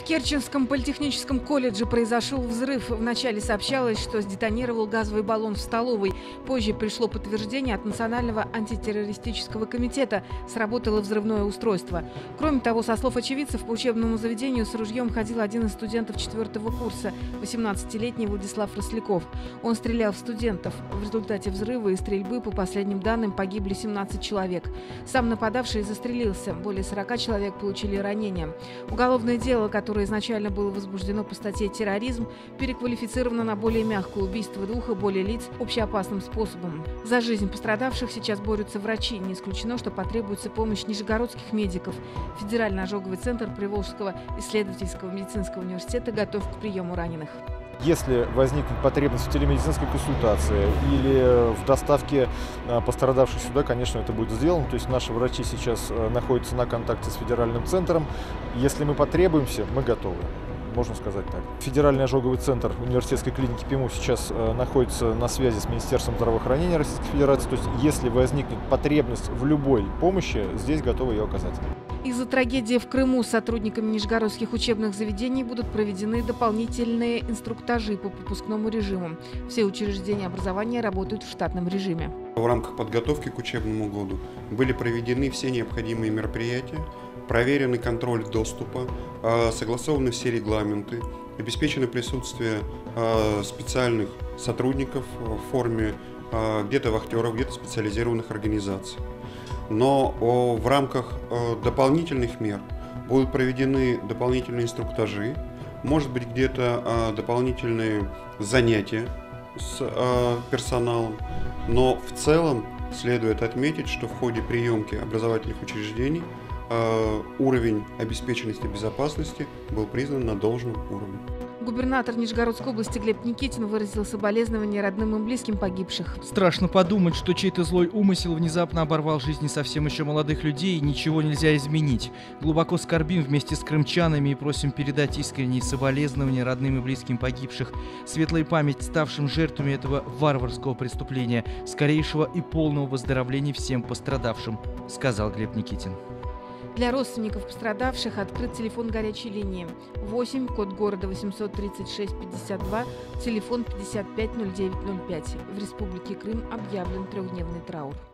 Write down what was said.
В Керченском политехническом колледже произошел взрыв. Вначале сообщалось, что сдетонировал газовый баллон в столовой. Позже пришло подтверждение от Национального антитеррористического комитета. Сработало взрывное устройство. Кроме того, со слов очевидцев, по учебному заведению с ружьем ходил один из студентов 4-го курса, 18-летний Владислав Росляков. Он стрелял в студентов. В результате взрыва и стрельбы, по последним данным, погибли 17 человек. Сам нападавший застрелился. Более 40 человек получили ранения. Уголовное дело, которое изначально было возбуждено по статье «Терроризм», переквалифицировано на более мягкое убийство двух и более лиц общеопасным способом. За жизнь пострадавших сейчас борются врачи. Не исключено, что потребуется помощь нижегородских медиков. Федеральный ожоговый центр Приволжского исследовательского медицинского университета готов к приему раненых. Если возникнет потребность в телемедицинской консультации или в доставке пострадавших сюда, конечно, это будет сделано. То есть наши врачи сейчас находятся на контакте с федеральным центром. Если мы потребуемся, мы готовы. Можно сказать так. Федеральный ожоговый центр университетской клиники ПИМУ сейчас находится на связи с Министерством здравоохранения Российской Федерации. То есть если возникнет потребность в любой помощи, здесь готовы ее оказать. Из-за трагедии в Крыму сотрудниками нижегородских учебных заведений будут проведены дополнительные инструктажи по пропускному режиму. Все учреждения образования работают в штатном режиме. В рамках подготовки к учебному году были проведены все необходимые мероприятия, проверены контроль доступа, согласованы все регламенты, обеспечено присутствие специальных сотрудников в форме где-то вахтеров, где-то специализированных организаций. Но в рамках дополнительных мер будут проведены дополнительные инструктажи, может быть, где-то дополнительные занятия с персоналом. Но в целом следует отметить, что в ходе приемки образовательных учреждений уровень обеспеченности безопасности был признан на должном уровне. Губернатор Нижегородской области Глеб Никитин выразил соболезнования родным и близким погибших. Страшно подумать, что чей-то злой умысел внезапно оборвал жизни совсем еще молодых людей, и ничего нельзя изменить. Глубоко скорбим вместе с крымчанами и просим передать искренние соболезнования родным и близким погибших, светлая память ставшим жертвами этого варварского преступления, скорейшего и полного выздоровления всем пострадавшим, сказал Глеб Никитин. Для родственников пострадавших открыт телефон горячей линии 8, код города 836 52, телефон 550905. В Республике Крым объявлен трехдневный траур.